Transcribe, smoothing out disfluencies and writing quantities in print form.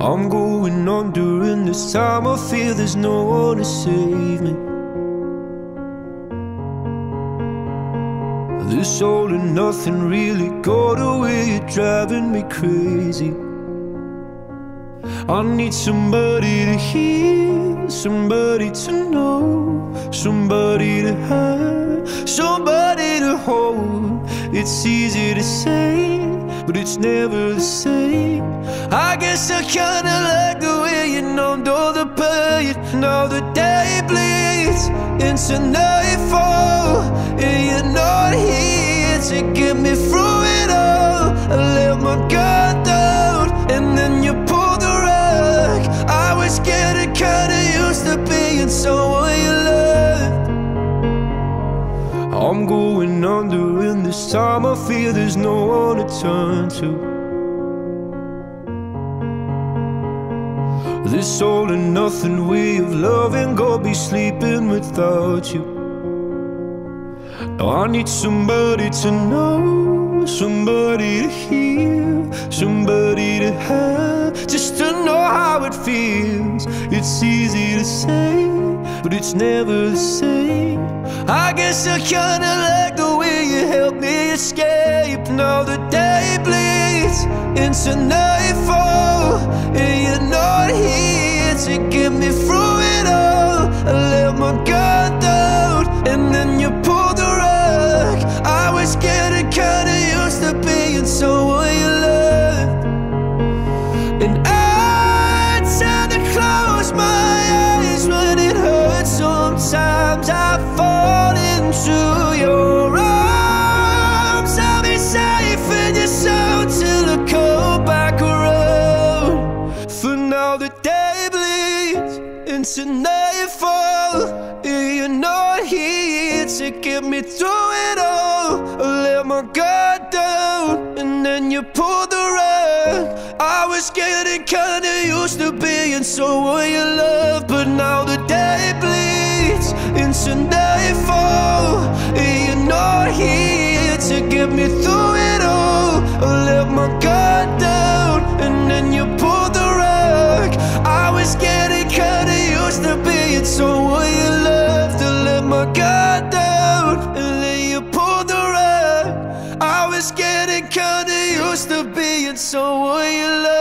I'm going under, and this time I feel there's no one to save me. This all and nothing really got away, you're driving me crazy. I need somebody to hear, somebody to know, somebody to have, somebody to hold. It's easy to say, but it's never the same. I guess I kinda like the way you numbed all the pain. Now the day bleeds into nightfall, and you're not here to get me through it all. I let my guard down, and then you pulled the rug. I was getting kinda used to being someone you loved. I'm going under, and this time I feel there's no one to turn to. This all and nothing way of loving, go be sleeping without you. Now I need somebody to know, somebody to hear, somebody to have, just to know how it feels. It's easy to say, but it's never the same. I guess I kinda like the way you helped me escape. Now the day bleeds into nightfall, and you're not here to get me through it all. I let my guard down, and then you pulled the rug. I was getting kinda used to being someone you loved. And I tend to close my eyes when it hurts. Sometimes I fall into your arms. I'll be safe in your soul till I come back around. For now the day bleeds into nightfall, and you're not here to get me through it all. I let my guard down, and then you pulled the rug. I was getting kinda used to being someone you love, but now the day bleeds into nightfall, and you're not here to get me through it all. I let my guard down, and then you pulled the rug. I was getting kinda used to being someone you loved. I let my guard down, and then you pulled the rug. I was getting kinda used to being someone you loved.